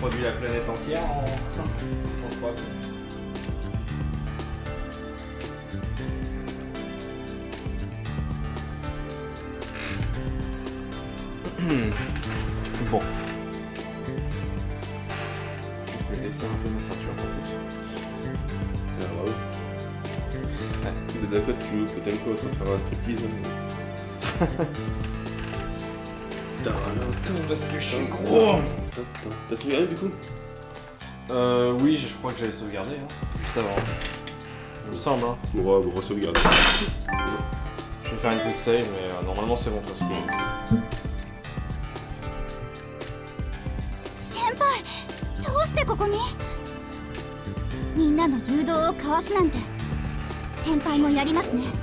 produit la planète entière en 3 coups. Bon. Je vais laisser un peu ma ceinture pour plus. Ah bah oui. Ouais. De Dakota, tu veux peut-être quoi, ça faire un striptease. C'est parce que je suis gros. T'as sauvegardé du coup? Oui, je crois que j'avais sauvegardé, hein, juste avant. Il me semble, hein. On va re-sauvegarder. Je vais faire une quick save, mais normalement c'est bon, de toute façon. どうしてここに？みんなの誘導をかわすなんて先輩もやりますね。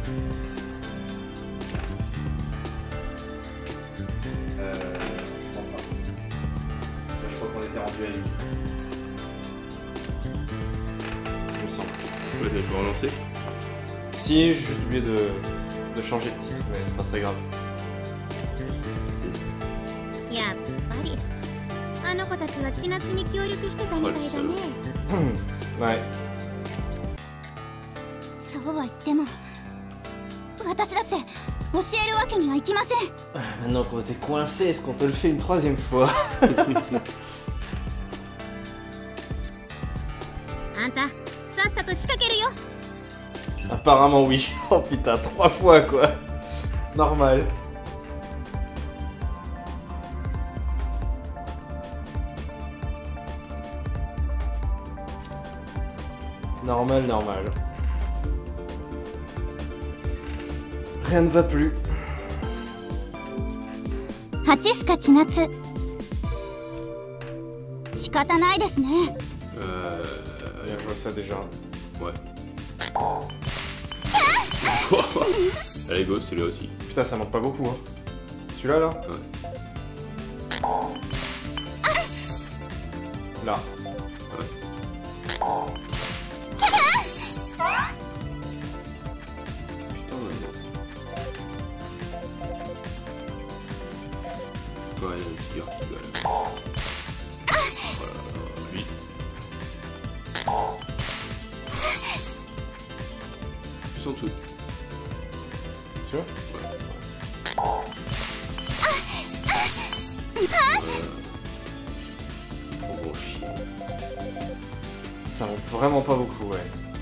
Je crois qu'on était rendu à 8. Il me semble. Ouais, je peux relancer. Si, j'ai juste oublié de changer de titre, mais c'est pas très grave. やっぱりあの子たちは千夏に協力してたみたいだね。 Ouais. そうは言っても私だって教えるわけにはいきません。 Maintenant qu'on t'es coincé, est-ce qu'on te le fait une troisième fois? あんたさっさと仕掛けるよ。 Apparemment oui. Oh putain, 3 fois quoi. Normal. Normal, normal. Rien ne va plus. ハチスカ千夏。仕方ないですね。 Bien, je vois ça déjà. Ouais. Allez go, celui-là aussi. Putain, ça manque pas beaucoup, hein. Celui-là, là? Ouais. Là. Ouais, il y a un petit dur qui doit... Voilà, lui. Plus en dessous. Sûr? Ouais. Oh bon chien. Ça monte vraiment pas beaucoup, ouais.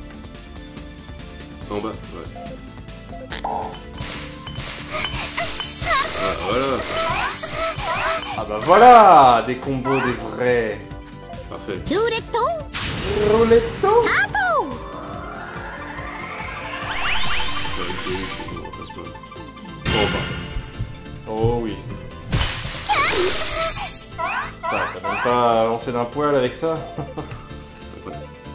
En bas, ouais. Ah, voilà. Ah bah voilà! Des combos, des vrais. Parfait. ルーレット Rouletto! スタート。 On passe pas. Oh, parfait. Oh oui. Putain, t'as même pas lancé d'un poil avec ça? Ouais.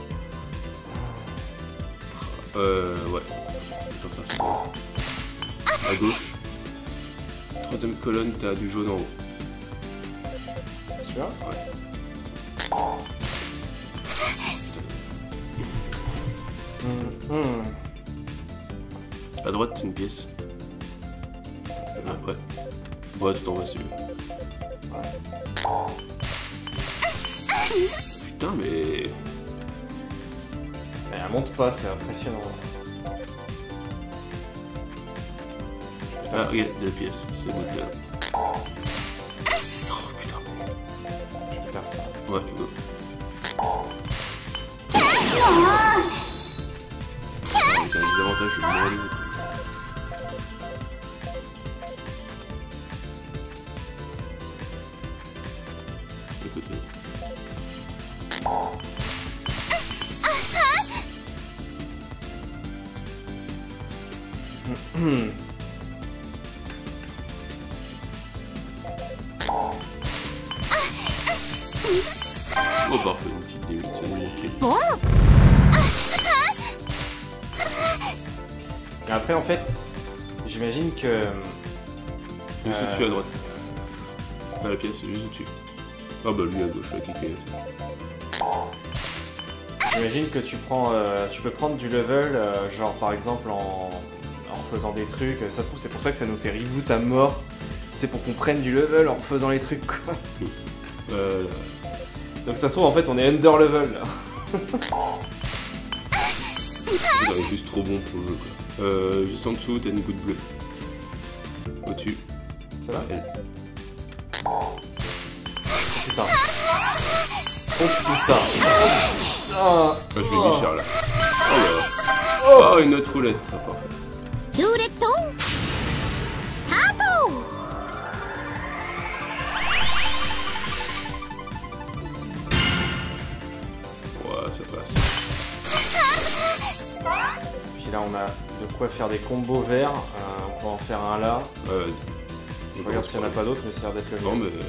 Ouais. Je vais faire ça. À gauche. Troisième colonne, t'as du jaune en haut. Tu vois? Ouais. À droite, c'est une pièce. C'est bien. Après. Ouais, tout en bas, c'est mieux. Putain, mais. Mais elle monte pas, c'est impressionnant. Ah, regarde, deux pièces. C'est bon, là. Oh putain. Je peux faire ça. Ouais, go. T'as des avantages, je vais me aller. De côté. Oh parfait, une petite démute, ça nous manquait. ボン。 Et après, en fait, j'imagine que... Juste au-dessus à droite. Pas la pièce, juste au-dessus. Ah bah lui à gauche, là, qui fait. J'imagine que tu prends, tu peux prendre du level, genre par exemple en faisant des trucs. Ça se trouve, c'est pour ça que ça nous fait reboot à mort. C'est pour qu'on prenne du level en faisant les trucs, quoi. Donc ça se trouve en fait on est under level là. C'est juste trop bon pour le jeu quoi. Juste en dessous, t'as une goutte bleue. Au-dessus. Ça va? Elle. Putain. Oh putain. Ah, je vais lui faire là. Oh là là. Oh, une autre roulette, ça part. ルーレットスタート。 Ouais, ça passe. Puis là on a de quoi faire des combos verts. On peut en faire un là. Ouais, vas-y. Je regarde s'il n'y en a pas d'autres, mais ça a l'air d'être le Non, mieux. mais.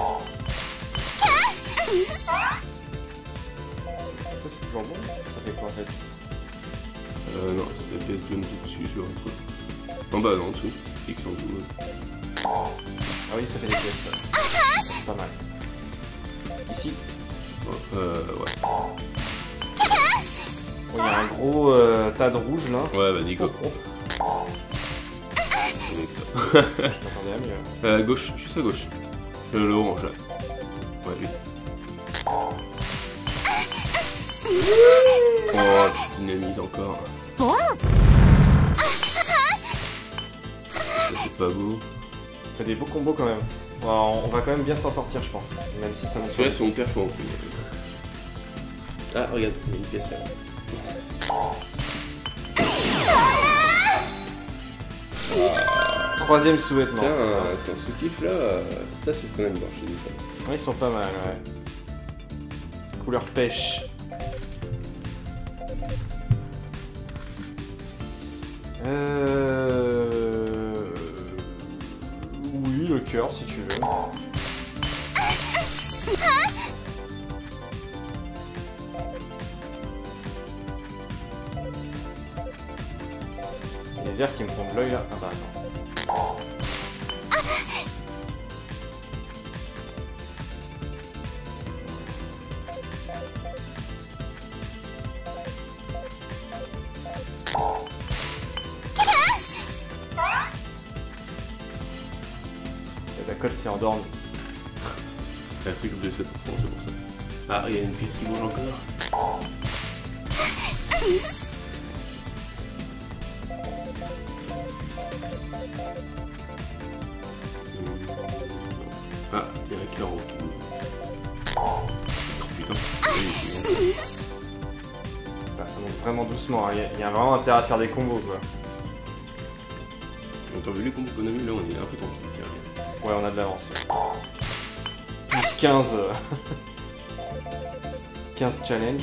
Ça c'est toujours bon. Ça fait quoi en fait? Non, c'est la pièce jaune tout dessus, je le retrouve. En bas, non, en dessous. X en dessous. Ah oui, ça fait des pièces. C'est pas mal. Ici. Ouais. Oh, il y a un gros tas de rouge là. Ouais, vas-y, go. Oh, Avec ça. je m'attendais à mieux. À gauche, juste à gauche. Le orange là. Ouais, lui. Oh, dynamite encore. ボム。 Ça, c'est pas beau. On fait des beaux combos quand même. On va quand même bien s'en sortir, je pense. Même si ça nous Celui-là, c'est mon perso en plus. Ah, regarde, il y a une pièce là. Troisième sous-vêtement. Tiens, c'est un sous-kiff là. Ça, c'est ce qu'on aime voir chez nous. Ouais, ils sont pas mal, ouais. Couleur pêche. Oui, le cœur si tu veux. Il y a des verres qui me font de l'œil là. Ah bah attends. La cote s'est endormie. C'est un truc de 7%, c'est pour ça. Ah, il y a une pièce qui bouge encore. Ah, il y a un carreau qui bouge. Oh putain. Bah, ça monte vraiment doucement. Hein. Il y a vraiment intérêt à faire des combos quoi. T'as vu les combos qu'on a mis là, on est un peu tranquille. Ouais, on a de l'avance. Plus 15. 15 challenge.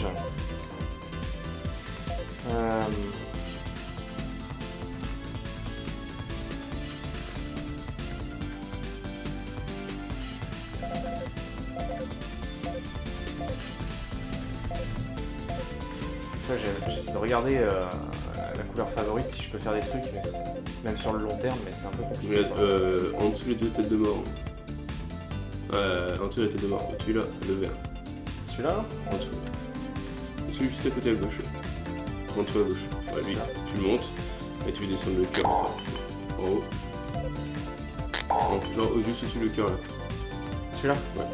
J'essaie de regarder la couleur favorite si je peux faire des trucs, mais même sur le long terme, mais c'est un peu compliqué. Regarde, en dessous les deux têtes de mort. En dessous la tête de mort, au-dessus là, le vert. Celui-là là En dessous. Au-dessus, juste à côté à gauche. En dessous à gauche. Ouais, lui, tu le montes et tu descends le cœur en haut. Non, juste au-dessus le cœur là. Celui-là Ouais.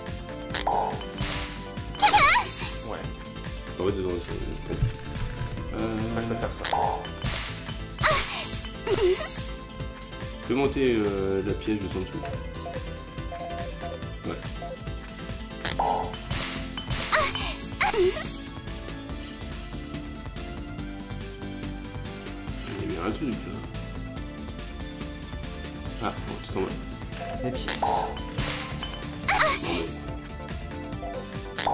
Ouais. En fait, dedans, c'est. Je peux faire ça. Je peux monter la pièce juste en dessous. Ouais. Il y a bien un truc là. Ah, bon, tout en bas. Les pièces. Ça.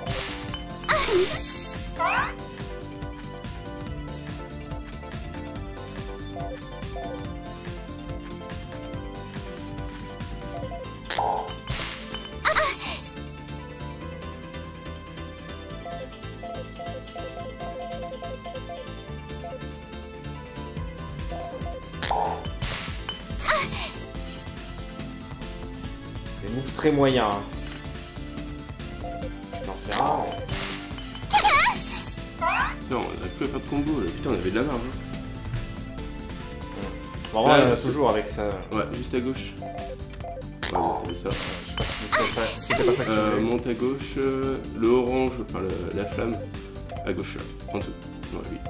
Des moves très moyens. Hein. Je peux en faire un, mais... Putain, on a plus à faire de combo là. Putain, on avait de la marge. Hein. Bon, en vrai, toujours avec ça. Ouais, juste à gauche. Ouais, bon, t'avais ça. Je passe C'était pas ça que tu voulais. Monte à gauche, le orange, enfin la flamme, à gauche là, en dessous. Ouais, oui.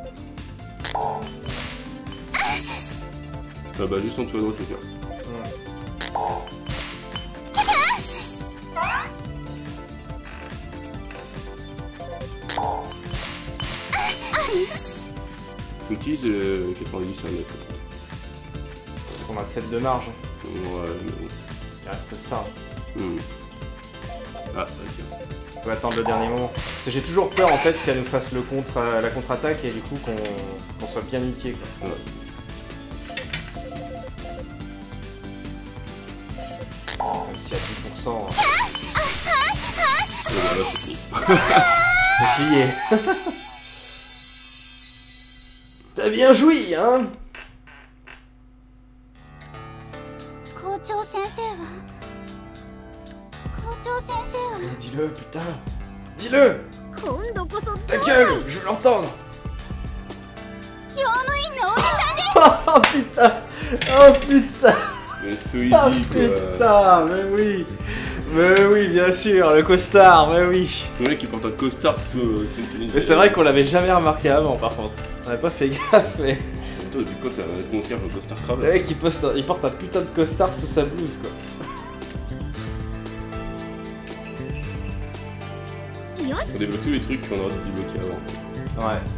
Ah bah juste en dessous à droite, je veux dire. Utilise 90 à mettre. On a 7 de marge. Ouais, mais bon. Il reste ça. Ah, ok. On peut attendre le dernier moment. Parce que j'ai toujours peur en fait qu'elle nous fasse le la contre-attaque et du coup qu'on soit bien niqué quoi. Ouais. Même si à 10%. Et voilà, c'est fini. C'est plié. T'as bien joui, hein? 校長先生は校長先生は Dis-le, putain! Dis-le! 今度こそどう Ta gueule! Je veux l'entendre! 用務員のおじさんです Oh putain! Oh putain! Mais so easy Oh quoi. putain! Mais oui, bien sûr, le costard, mais oui! Le mec qui porte un costard sous une tenue. Mais c'est vrai qu'on l'avait jamais remarqué avant par contre. On avait pas fait gaffe, mais. Toi, depuis quand t'as un concierge au costard cravate? Le mec il porte un putain de costard sous sa blouse quoi. よ On し débloque tous les trucs qu'on aurait dû débloquer avant. Ouais.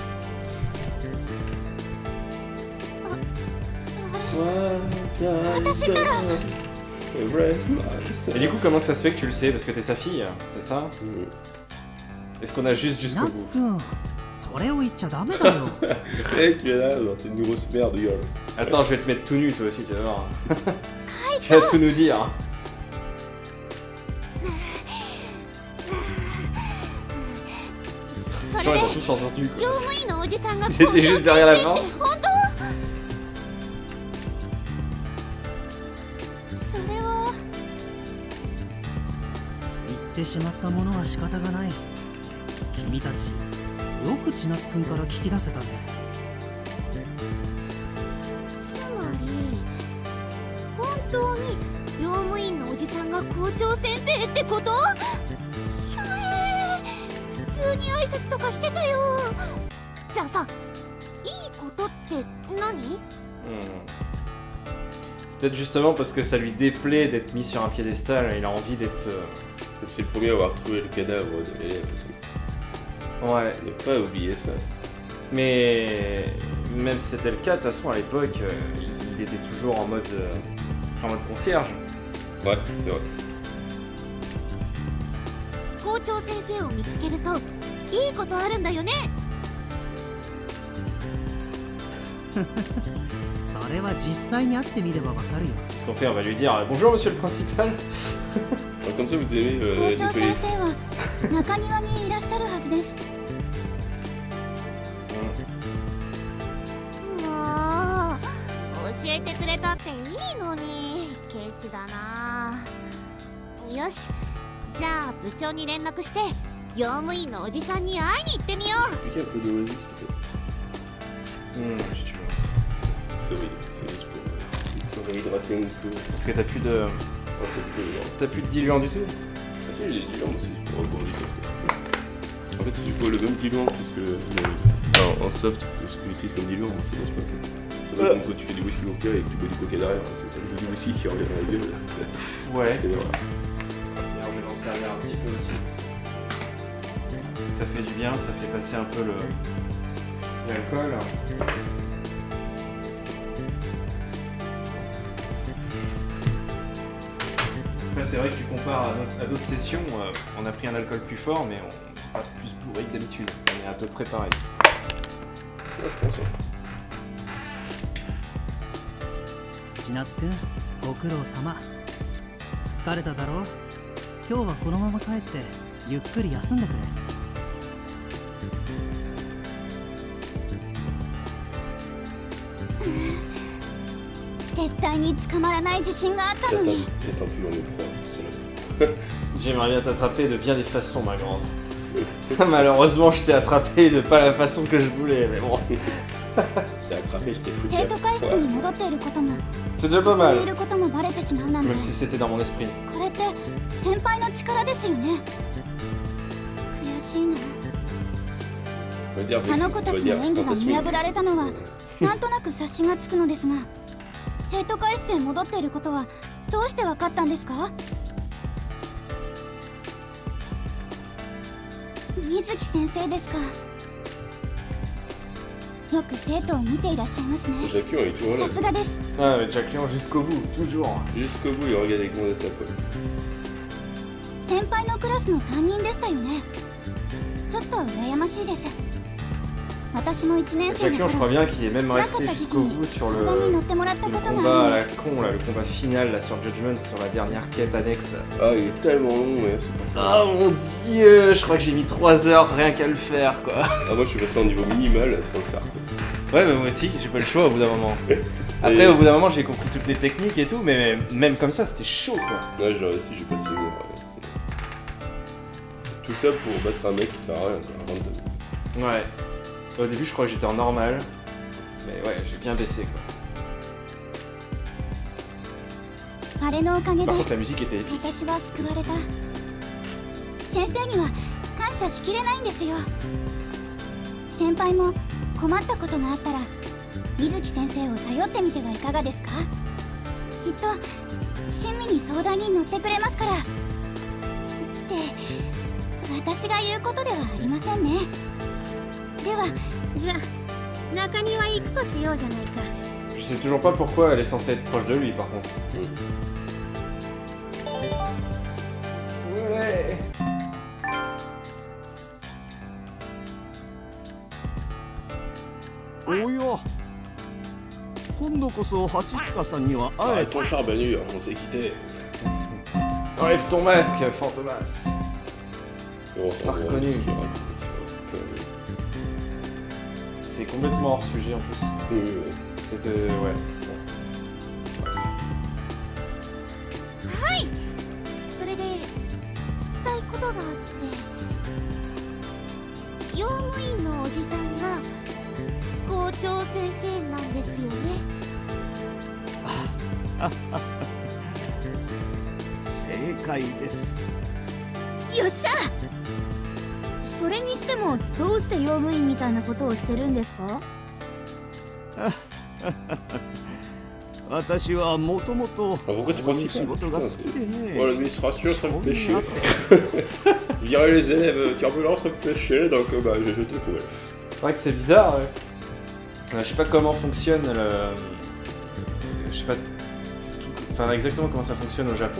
Et du coup, comment que ça se fait que tu le sais? Parce que t'es sa fille, c'est ça? Est-ce qu'on a juste jusqu'au ナ bout? ツくんそれを言っちゃダメだよ Le mec il est là, genre t'es une grosse merde, gueule. Attends, je vais te mettre tout nu toi aussi, tu vas voir. Tu vas tout nous dire. そ Genre, れ ils で ont tous entendu. 用務員のおじさんが Ils étaient juste derrière la 校長 porte. 先生って本当それは言ってしまったものは仕方がない君たちよく千夏くんから聞き出せたねつまり本当に用務員のおじさんが校長先生ってこと？ひゃー普通に挨拶とかしてたよ。じゃあさ、いいことって何？ C'est peut-être justement parce que ça lui déplaît d'être mis sur un piédestal, il a envie d'être. C'est le premier à avoir trouvé le cadavre de l'élève aussi. Ouais, Ne pas oublier ça. mais même si c'était le cas, de toute façon à l'époque, il était toujours en mode concierge. Ouais, c'est vrai. 校長先生を見つけるといいことあるんだよね。 それは実際に会ってみればわかるよ Qu'est-ce qu'on fait? On va lui dire bonjour monsieur le principal. Alors, comme ça vous aimez 校長 nettoyer. 先生は中庭にいらっしゃるはずです。もう教えてくれたっていいのにケチだな。よし、じゃあ部長に連絡して用務員のおじさんに会いに行ってみよう。 Piquez un peu de Oasis, s'il te plaît. Si tu veux. C'est oui, c'est juste pour réhydrater un peu. Parce que t'as plus de. Un peu de genre. T'as plus de diluant du tout? Ah si, j'ai des diluants, mais c'est juste pour rebondir. En fait, si tu vois le même diluant que ce que. Alors, en soft, que ce que j'utilise comme diluant, c'est n'est-ce pas que. Comme quand tu fais du whisky vodka et que tu bois du coca derrière, c'est le goût du whisky qui revient dans la gueule. Ouais. Et voilà. Alors, je vais m'en servir un petit peu aussi. Ça fait du bien, ça fait passer un peu l'alcool. Après, c'est vrai que tu compares à d'autres sessions, on a pris un alcool plus fort, mais on passe plus bourré que d'habitude. On est à peu près pareil. Ouais, je pense. Hein. 千夏くんご苦労様疲れただろう今日はこのまま帰ってゆっくり休んでくれ絶対に捕まらない自信があったのに。 J'attends plus dans mes proies, c'est là. J'aimerais bien t'attraper de bien des façons, ma grande. Malheureusement, je t'ai attrapé de pas la façon que je voulais, mais bon. J'ai attrapé, je t'ai foutu. 生徒会室に戻っていることも C'est déjà pas ここ mal. にいることもバレてしまうなんて Même si c'était dans mon esprit. これって先輩の力ですよね。悔しいな。 On va dire あの子たちの演技が見 fantasme. 破られたのはなんとなく察しがつくのですが、生徒会室へ戻っていることはどうして分かったんですか？水木先生ですか。よく生徒を見ていらっしゃいますね。 Jacquion est toujours さ là. すがです。 Ah, mais Jacquion jusqu'au bout, toujours. Jusqu'au bout, il regarde avec moi ça quoi. 先輩のクラスの担任でしたよね。ちょっと羨ましいです。私も1年生の Jacquion, je 頃 crois bien qu'il est même 辛かっ resté た時期 jusqu'au に bout sur 相談に乗 le ってもらったことがあ combat る à んで la con, là, le combat final là, sur Judgment, sur la dernière quête annexe. Ah, il est tellement long, mais c'est pas Oh mon dieu, je crois que j'ai mis 3 heures rien qu'à le faire quoi. Ah, moi je suis passé en niveau minimal pour le faire quoi. Ouais, mais moi aussi, j'ai pas le choix au bout d'un moment. Après, au bout d'un moment, j'ai compris toutes les techniques et tout, mais même comme ça, c'était chaud quoi. Ouais, genre ici j'ai passé une heure. Tout ça pour battre un mec qui sert à rien quoi, random. Ouais. Au début, je crois que j'étais en normal. Mais ouais, j'ai bien baissé quoi. あれのおかげで Par contre, la musique était épique. 私は救われた。先生には感謝しきれないんですよ。先輩も困ったことがあったら水木先生を頼ってみてはいかがですか？きっと親身に相談に乗ってくれますから。って私が言うことではありませんね。ではじゃあ中庭行くとしようじゃないか。 Je sais toujours pas pourquoi elle est censée être proche de lui par contre. Ouais. おや今度こそ蜂須賀さんには会え Arrête ton charbonnure, on s'est quitté. Enlève ton masque, Fantomas. Oh, Pas reconnu. C'est complètement hors sujet en plus. C'est de... ouais. はい。それで聞きたいことがあって、用務員のおじさんが校長先生なんですよね。 正解です。 よっしゃ。それにしてもどうして用務員みたいなことをしてるんですか？ 私はもともと pourquoi t'es pas aussi 仕事が好きで Oh, ね。 l'administration, ça me fait chier. Virer les élèves turbulents, ça me fait chier, donc bah j'ai jeté le poubelle. C'est vrai que c'est bizarre. Ouais. Je sais pas comment fonctionne le... Je sais pas... Enfin exactement comment ça fonctionne au Japon.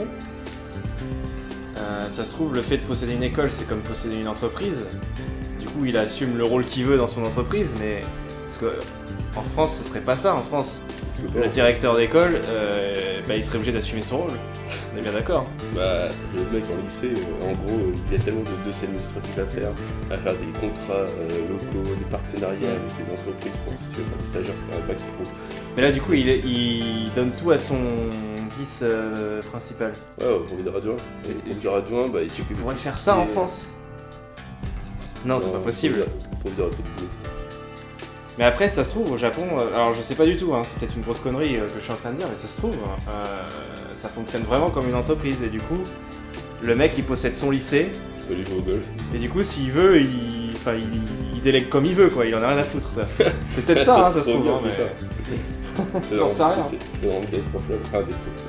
Ça se trouve, le fait de posséder une école, c'est comme posséder une entreprise. Du coup, il assume le rôle qu'il veut dans son entreprise, mais... Parce que en France, ce serait pas ça. En France, le directeur d'école, bah, il serait obligé d'assumer son rôle. On est bien d'accord. Bah, le mec en lycée, en gros, il y a tellement de dossiers administratifs à faire des contrats locaux, des partenariats avec les entreprises pour si tu veux faire des stagiaires, c'était un bac pro. Mais là, du coup, il donne tout à son vice principal. Ouais, au proviseur adjoint. Et le proviseur adjoint, bah, il Tu s'occupe pourrais de faire tout ce ça qui en est- France? Non, c'est pas possible. Proviseur adjoint. Mais après, ça se trouve, au Japon, alors je sais pas du tout, hein, c'est peut-être une grosse connerie que je suis en train de dire, mais ça se trouve, ça fonctionne vraiment comme une entreprise, et du coup, le mec il possède son lycée, Tu peux aller jouer au golf. et du coup, s'il veut, il délègue comme il veut, quoi, il en a rien à foutre, quoi. C'est peut-être ça, hein, ça se trouve, hein, mais... J'en sais rien. C'est vraiment d'être prof là. Ah, des profs.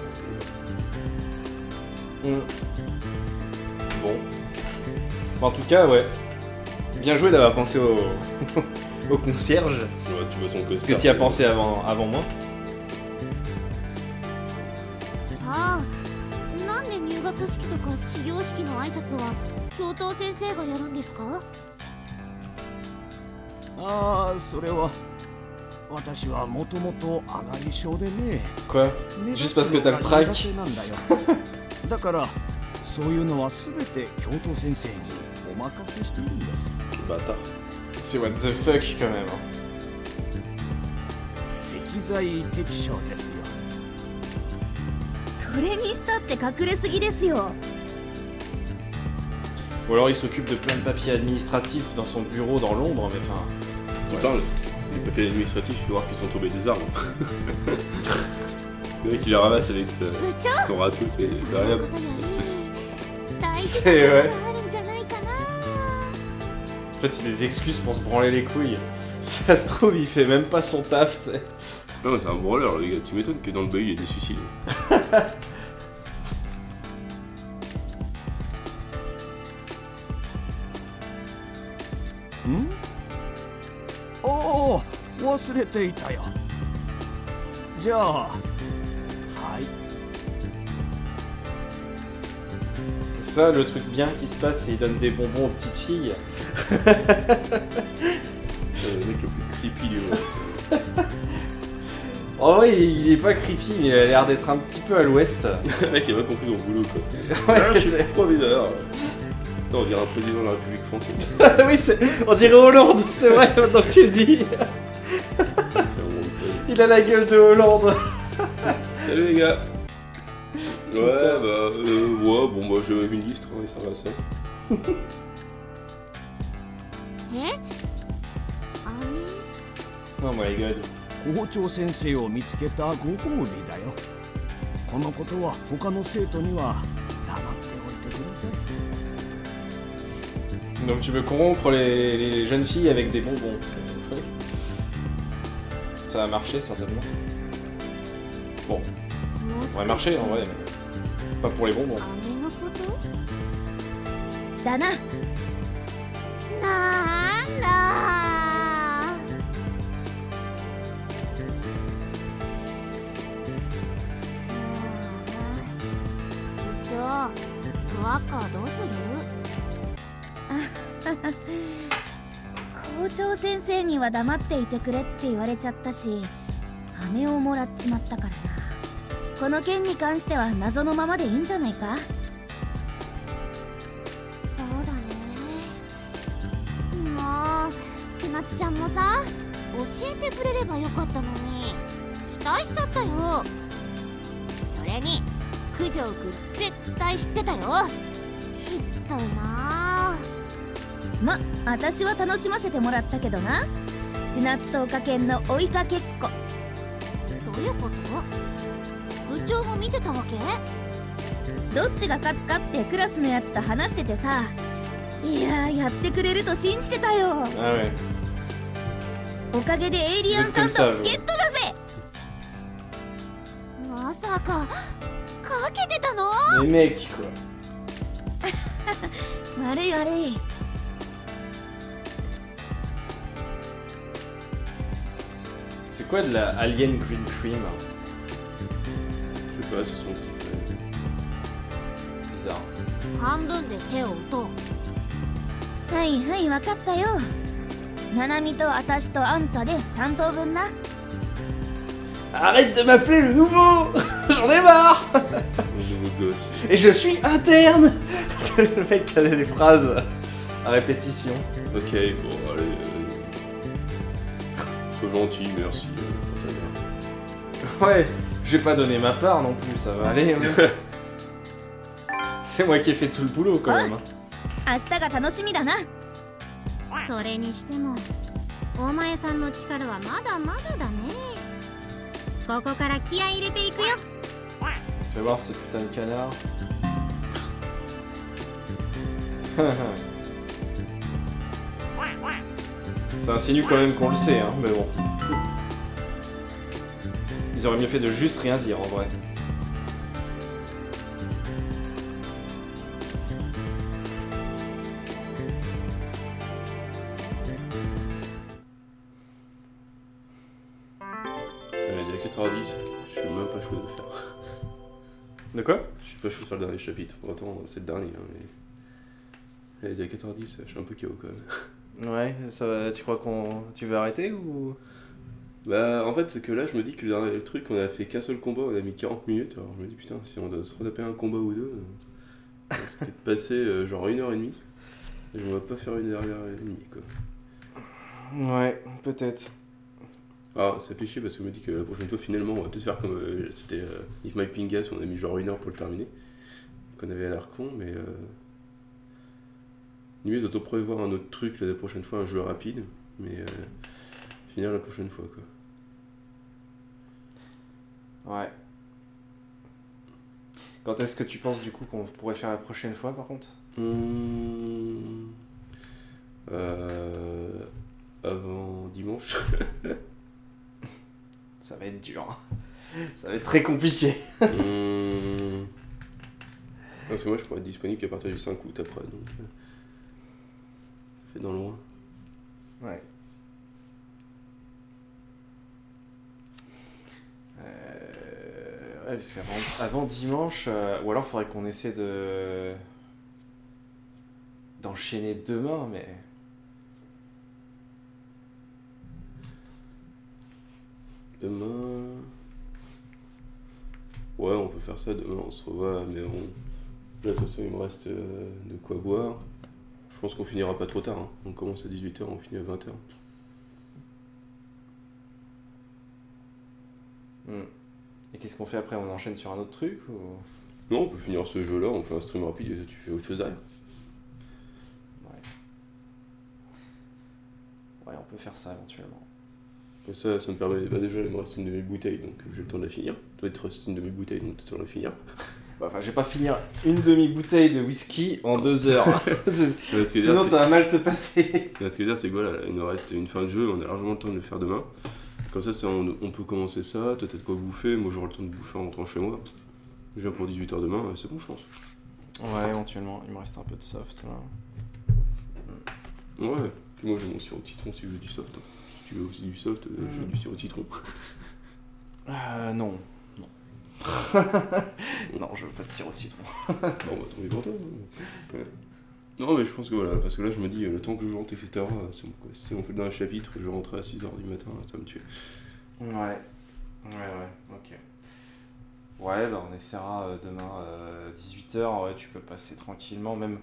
Bon. En tout cas, ouais. Bien joué d'avoir pensé au... au concierge, Ouais, tu vois son parce costard. que tu y as pensé avant moi. さあ、なんで入学式とか始業式の挨拶は教頭先生がやるんですか？ ああ、それは私はもともと上がり症でね。 Quoi? 目 Juste 立 parce つ que の t'as が le trac. 苦手なんだよ。だからそういうのはすべて教頭先生にお任せしているんです。 Bâtard. C'est what the fuck quand même. 適材適所ですよ。 それにしたって隠れすぎですよ。 Ou alors il s'occupe de plein de papiers administratifs dans son bureau dans l'ombre, mais enfin... Tu parles des papiers administratifs, tu peux voir qu'ils sont tombés des arbres. Le mec il la ramasse avec son 部長 râteau et そん derrière. なことより大事 C'est なこと ouais. があるんじゃないかな。 En fait, c'est des excuses pour se branler les couilles. Si ça se trouve, il fait même pas son taf, tu sais. Non, c'est un branleur, les gars. Tu m'étonnes que dans le bahut il y a des suicides. おお、忘れていたよ。じゃあ、はい。 Ça, le truc bien qui se passe, c'est qu'il donne des bonbons aux petites filles. Le mec le plus creepy du monde. En vrai, il est pas creepy, mais il a l'air d'être un petit peu à l'ouest. Le mec il a pas compris son boulot quoi. Ouais, Ah, je suis c'est- proviseur. Non, on dirait un président de la République française. oui, on dirait Hollande, c'est vrai, maintenant que tu le dis. Il a la gueule de Hollande. Salut les gars. Ouais, bah, ouais, bon, bah, j'ai un ministre, hein, et ça va ça. えあ Oh my god. 校長先生を見つけたご褒美だよ。このことは他の生徒には黙っておいてください。 Donc tu veux corrompre les jeunes filles avec des bonbons. Ça va marcher certainement. Bon, も ça し pourrait かして marcher en vrai, mais pas pour les bonbons. 飴のことだな。 なんだ部長、クワッカーどうする？ 校長先生には黙っていてくれって言われちゃったし、飴をもらっちまったからな。この件に関しては謎のままでいいんじゃないか。 そうだね。もう千夏ちゃんもさ、教えてくれればよかったのに期待しちゃったよ。それに九条くん絶対知ってたよ。ひどいな。 ま、私は楽しませてもらったけどな。千夏と岡健の追いかけっこ。 どういうこと？部長も見てたわけ？ どっちが勝つかってクラスのやつと話しててさ。いやー、やってくれると信じてたよ。 Ah ouais. おかげでエイリアンサンドゲットだぜ。 まさかかけてたの？ Les mecs quoi. 悪い悪い。 C'est quoi de la Alien Green Cream? Je sais pas, c'est son petit. Bizarre. 半分で手を打とう。 はいはい、わかったよ。ナナミと私とあんたで3等分な。 Arrête de m'appeler le nouveau. J'en ai marre. Le nouveau gosse. Et je suis interne. Le mec qui a des phrases à répétition. Ok, bon, allez. Sois gentil, merci. Ouais, j'ai pas donné ma part non plus, ça va aller. C'est moi qui ai fait tout le boulot quand même. 明日が楽しみだな。 それにしてもお前さんの力はまだまだだね。ここから気合い入れていくよ。 Je vais voir ce putain de canard. Ça insinue quand même qu'on le sait, hein, mais bon. Ils auraient mieux fait de juste rien dire en vrai. Elle a dit à 90, je suis même pas chaud de le faire. De quoi? Je suis pas chaud de faire le dernier chapitre. Pourtant, c'est le dernier, hein, mais. Elle a dit à 90, je suis un peu KO quand même. Ouais, ça va, tu crois tu veux arrêter ou... Bah, en fait, c'est que là, je me dis que le truc, on a fait qu'un seul combat, on a mis 40 minutes. Alors, je me dis, putain, si on doit se retaper un combat ou deux, c'est peut-être passer genre 1h30. Et on va pas faire 1h30, quoi. Ouais, peut-être. Alors, ça fait chier parce que je me dis que la prochaine fois, finalement, on va peut-être faire comme c'était If My Pingas, on a mis genre 1 heure pour le terminer. Qu'on avait à l'air con, mais. Limite, autant prévoir un autre truc la prochaine fois, un jeu rapide, mais finir la prochaine fois, quoi. Ouais. Quand est-ce que tu penses du coup qu'on pourrait faire la prochaine fois par contre? Avant dimanche. Ça va être dur. Ça va être très compliqué. Parce que moi je pourrais être disponible qu'à partir du 5 août après, donc ça fait dans le loin. Ouais. Ouais, parce qu'avant dimanche, ou alors faudrait qu'on essaie d'enchaîner demain, mais... Demain... Ouais, on peut faire ça, demain on se revoit, mais on... Là, de toute façon, il me reste de quoi boire. Je pense qu'on finira pas trop tard, hein. On commence à 18h, on finit à 20h. Et qu'est-ce qu'on fait après? On enchaîne sur un autre truc ou... Non, on peut finir ce jeu-là, on fait un stream rapide et tu fais autre chose derrière. Ouais, on peut faire ça éventuellement. Et ça me permet... Bah déjà, il me reste une demi-bouteille, donc j'ai le temps de la finir. Toi, il te reste une demi-bouteille, donc tu as le temps de la finir. Bah, enfin, je vais pas finir une demi-bouteille de whisky en 2 heures. Sinon, ça va mal se passer. Ce que je veux dire, c'est que voilà, il nous reste une fin de jeu, on a largement le temps de le faire demain. Comme ça, on peut commencer ça, toi t'as de quoi bouffer, moi j'aurai le temps de bouffer en rentrant chez moi. Je viens pour 18h demain, c'est bon je pense. Ouais, éventuellement, il me reste un peu de soft là. Ouais, puis moi j'ai mon sirop de citron si je veux du soft. Hein. Si tu veux aussi du soft, je veux du sirop de citron. Non. Non, je veux pas de sirop de citron. Bon, bah tant pis pour toi. Ouais. Non, mais je pense que voilà, parce que là je me dis, le temps que je rentre, etc., c'est bon quoi. Si on fait dans un chapitre, je rentrer à 6h du matin, ça me tue. Ouais, ok. Ouais, bah on essaiera demain 18h, ouais, tu peux passer tranquillement, même...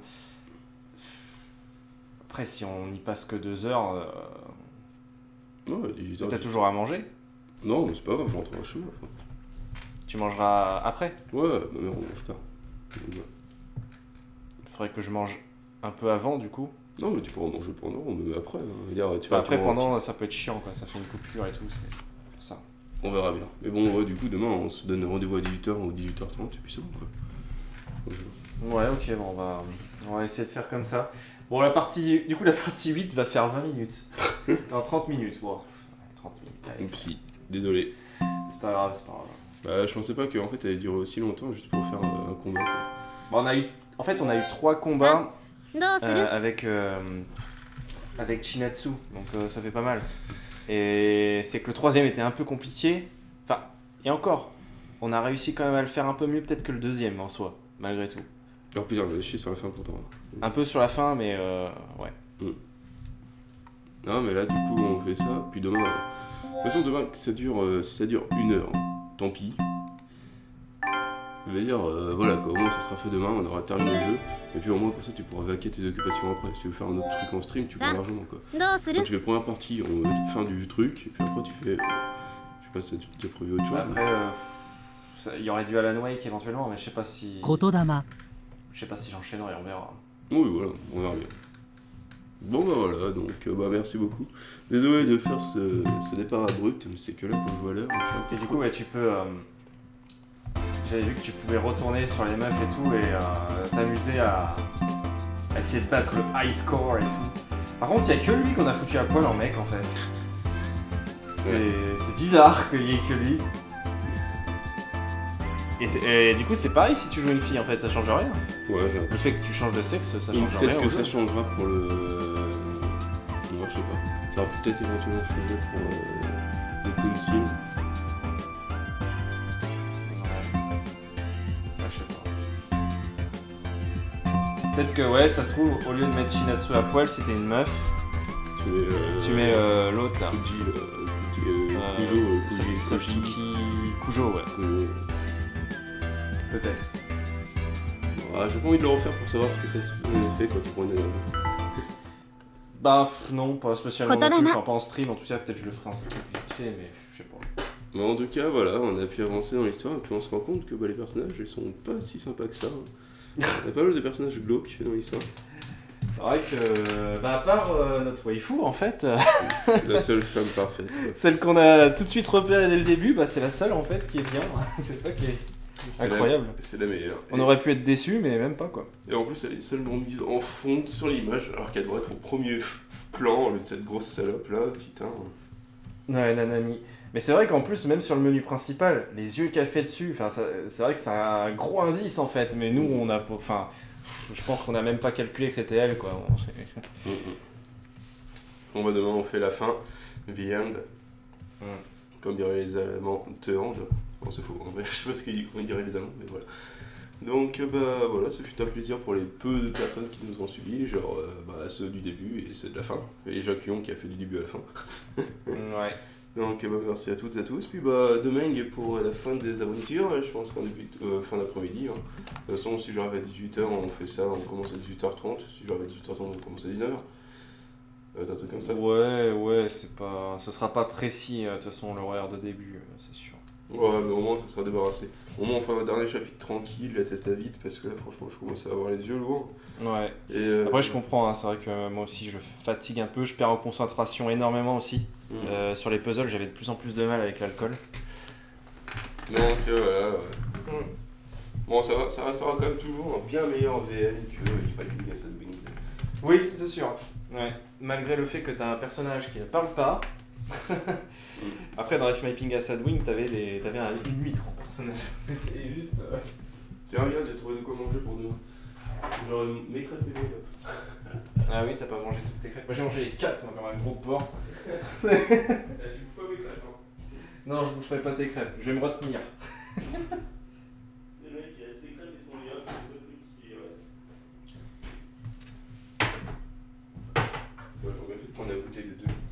Après, si on n'y passe que 2 heures... Ouais, 18h... T'as toujours à manger? Non, mais c'est pas grave, je rentrerai chez moi. Enfin. Tu mangeras après? Ouais, ma mère on mange tard. Il faudrait que je mange un peu avant du coup. Non, mais tu pourras manger pendant, mais après. Dire, après, pendant, ça peut être chiant quoi, ça fait une coupure et tout, c'est pour ça. On verra bien. Mais bon, ouais, du coup, demain, on se donne rendez-vous à 18h ou 18h30, et puis c'est bon quoi. Ouais, ok, bon, on va essayer de faire comme ça. Bon, la partie 8 va faire 20 minutes. Non, 30 minutes, bon. 30 minutes, allez. Oupsie, désolé. C'est pas grave. Bah, je pensais pas qu'en fait, elle allait durer aussi longtemps juste pour faire un combat quoi. Bon, on a eu 3 combats avec Chinatsu, donc ça fait pas mal. Et c'est que le 3ème était un peu compliqué. Enfin, et encore, on a réussi quand même à le faire un peu mieux peut-être que le 2ème en soi, malgré tout. Alors putain, on va chier sur la fin pourtant. Un peu sur la fin, mais ouais. Non, mais là, du coup, on fait ça, puis demain... De toute façon, demain, si ça dure 1 heure, tant pis. Je veux dire, voilà, quoi, au moins ça sera fait demain, on aura terminé le jeu, et puis au moins comme ça tu pourras vaquer tes occupations après. Si tu veux faire un autre truc en stream, tu peux largement quoi. Quand tu fais première partie, fin du truc, et puis après tu fais. Je sais pas si tu as prévu autre chose. Après, il y aurait du Alan Wake éventuellement, mais je sais pas si. Je sais pas si j'enchaînerai, on verra. Oui, voilà, on verra bien. Bon bah voilà, donc bah merci beaucoup. Désolé de faire ce départ abrupt, mais c'est que là quand je vois l'heure. Et du coup, ouais, tu peux. J'avais vu que tu pouvais retourner sur les meufs et tout et t'amuser à essayer de battre le high score et tout. Par contre, il n'y a que lui qu'on a foutu à poil en mec en fait. C'est bizarre qu'il y ait que lui. Et du coup, c'est pareil si tu joues une fille en fait, ça change rien. Ouais, le fait que tu changes de sexe, ça change rien. Peut-être que ça changera pour le. Moi, je sais pas. Ça va peut-être éventuellement changer pour le council. Peut-être que ouais, ça se trouve, au lieu de mettre Chinatsu à poil, c'était une meuf. Tu mets l'autre là. Satsuki Kujo, ouais. Peut-être. Ouais, j'ai pas envie de le refaire pour savoir ce que ça se fait quand tu prends une. Bah non, pas spécialement non plus, enfin, pas en stream, en tout cas peut-être je le ferai en skip vite fait, mais je sais pas. Mais en tout cas, voilà, on a pu avancer dans l'histoire et puis on se rend compte que bah, les personnages ils sont pas si sympas que ça. Il y a pas mal de personnages glauques dans l'histoire. C'est vrai que, bah à part notre waifu en fait, la seule femme parfaite. Quoi. Celle qu'on a tout de suite repérée dès le début, bah c'est la seule en fait qui est bien. C'est ça qui est Incroyable. C'est la meilleure. On aurait pu être déçus, mais même pas quoi. Et en plus, elle est seulement mise en fond sur l'image, alors qu'elle devrait être au premier plan, cette grosse salope là, putain. Ouais, Nanami. Mais c'est vrai qu'en plus, même sur le menu principal, les yeux qu'elle fait dessus, c'est vrai que c'est un gros indice en fait, mais nous, on a. Enfin, je pense qu'on a même pas calculé que c'était elle quoi. Bon, bah demain, on fait la fin. The End. Comme diraient les Allemands, The End. Non, c'est faux, je sais pas ce qu'ils diraient les Allemands, mais voilà. Donc, bah voilà, ce fut un plaisir pour les peu de personnes qui nous ont suivis, genre ceux du début et ceux de la fin. Et Jacques Lyon qui a fait du début à la fin. Ouais. Donc, bah, merci à toutes et à tous. Puis, bah, demain, il est pour la fin des aventures, je pense qu'en début, fin d'après-midi. Hein. De toute façon, si j'arrive à 18h, on fait ça, on commence à 18h30. Si j'arrive à 18h30, on commence à 19h. Un truc comme ça. Ouais, ce sera pas précis, de toute façon, l'horaire de début, c'est sûr. Ouais, mais au moins, ça sera débarrassé. Au moins, on fera un dernier chapitre tranquille, la tête à vide, parce que là, franchement, je commence à avoir les yeux lourds. Ouais. Et, après, je comprends, hein, c'est vrai que moi aussi, je fatigue un peu, je perds en concentration énormément aussi. Sur les puzzles, j'avais de plus en plus de mal avec l'alcool. Donc, voilà, ouais. Bon, ça restera quand même toujours un bien meilleur VN que Hyping Acid Wings. Oui, c'est sûr. Ouais. Malgré le fait que t'as un personnage qui ne parle pas. Après, dans Hyping Acid Wing, t'avais une huître en personnage. C'est juste. Tiens, regarde, j'ai trouvé de quoi manger pour demain. Genre mes crêpes et mes crêpes. Ah oui, t'as pas mangé toutes tes crêpes. Moi j'ai mangé les 4, moi, comme un gros porc. Tu bouffes pas mes crêpes, hein. Non, je boufferai pas tes crêpes, je vais me retenir. Le mec, il a ses crêpes et son lien, c'est le seul truc qui reste. Ouais, j'aurais fait de prendre la bouteille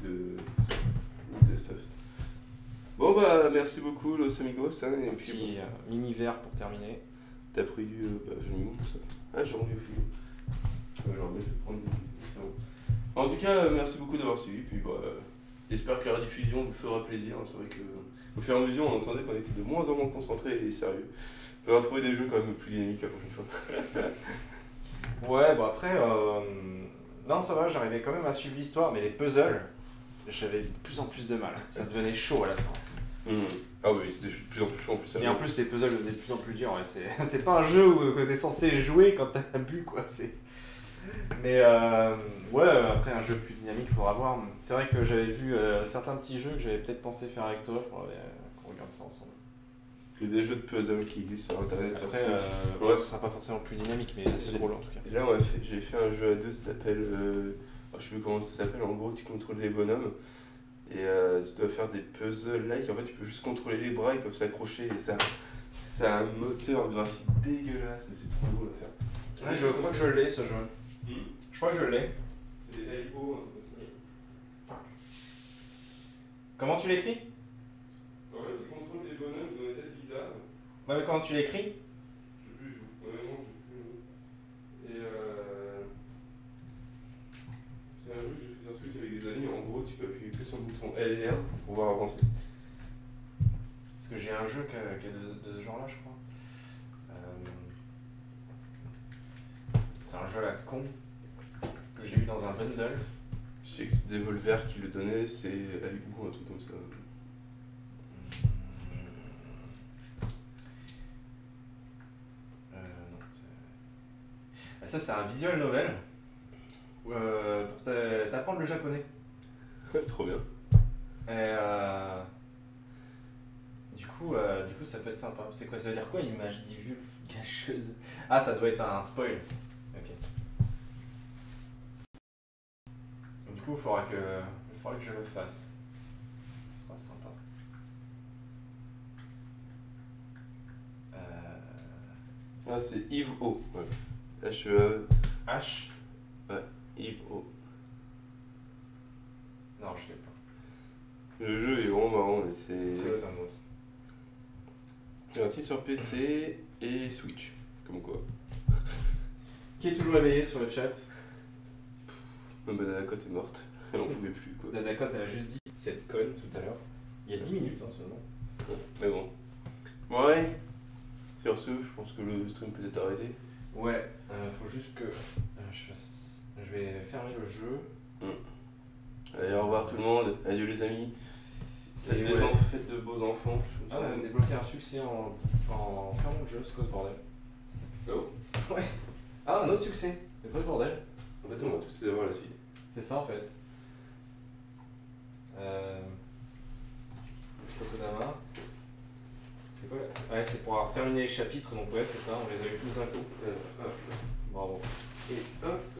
de soft. Bon bah merci beaucoup Los Amigos, hein, et puis petit mini verre pour terminer. T'as pris du... je l'ai mis où ça? Ah, j'ai remis au frigo. J'aurais bien fait prendre du... En tout cas, merci beaucoup d'avoir suivi, puis bah, j'espère que la rediffusion vous fera plaisir, hein. C'est vrai que au fur et à mesure on entendait qu'on était de moins en moins concentrés et sérieux. On va trouver des jeux quand même plus dynamiques la prochaine fois. Ouais, bon après, non ça va, j'arrivais quand même à suivre l'histoire, mais les puzzles, j'avais de plus en plus de mal, ça devenait chaud à la fin. Ah oui, c'était de plus en plus chaud en plus. Et en plus les puzzles devenaient de plus en plus durs, ouais, c'est pas un jeu où t'es censé jouer quand t'as bu quoi, c'est... Mais ouais, après un jeu plus dynamique, il faudra voir. C'est vrai que j'avais vu certains petits jeux que j'avais peut-être pensé faire avec toi, il faudrait qu'on regarde ça ensemble. Il y a des jeux de puzzle qui existent sur internet. Après, ouais, ce sera pas forcément plus dynamique, mais c'est drôle en tout cas. Et là, j'ai fait un jeu à deux, ça s'appelle... je sais plus comment ça s'appelle, en gros, tu contrôles les bonhommes. Et tu dois faire des puzzles-like, en fait, tu peux juste contrôler les bras, ils peuvent s'accrocher, et ça a un moteur graphique dégueulasse, mais c'est trop drôle à faire. Ouais, je crois que je l'ai ce jeu. Je crois que je l'ai. C'est des LIO, Comment tu l'écris? Ouais, tu contrôles des bonhommes dans des têtes bizarres. Ouais, mais comment tu l'écris? Je sais plus, honnêtement, je sais plus. Et c'est un jeu que j'ai fait un truc avec des amis, en gros, tu peux appuyer que sur le bouton L et R pour pouvoir avancer. Parce que j'ai un jeu qui est de ce genre-là, je crois. C'est un jeu à la con que j'ai eu dans un bundle. Je sais que c'est Devolver qui le donnait, c'est Aigou, un truc comme ça. Non, ça c'est un visual novel pour t'apprendre le japonais. Trop bien. Et du coup ça peut être sympa. C'est quoi, ça veut dire quoi image divulgacheuse? Ah, ça doit être un spoil. Ok. Du coup il faudra que je le fasse. Ce sera sympa. Ah, c'est Yves O. Ouais. H-E. H. Ouais, Yves O. Non, je l'ai pas. Le jeu est vraiment marrant, mais c'est. Ça doit être un autre. Sorti sur PC et Switch. Comme quoi. Qui est toujours éveillé sur le chat? Banana Cote est morte. Elle en pouvait plus, quoi. Dada Cote, elle a juste dit cette conne tout à l'heure. Il y a 10 minutes seulement. Mais bon. Ouais. Sur ce, je pense que le stream peut être arrêté. Ouais, faut juste que je vais fermer le jeu. Allez, au revoir tout le monde. Adieu les amis. Et ouais. Faites de beaux enfants. Ah ouais, on a débloqué un succès en fermant le jeu, c'est quoi ce bordel? Ah bon? Ouais. Ah, un autre succès. C'est quoi ce bordel? En fait, on va tous savoir la suite. C'est ça en fait. Kotodama. C'est quoi? Ouais, c'est pour avoir terminé les chapitres, donc ouais, c'est ça, on les a eu tous d'un coup. Bravo. Et hop.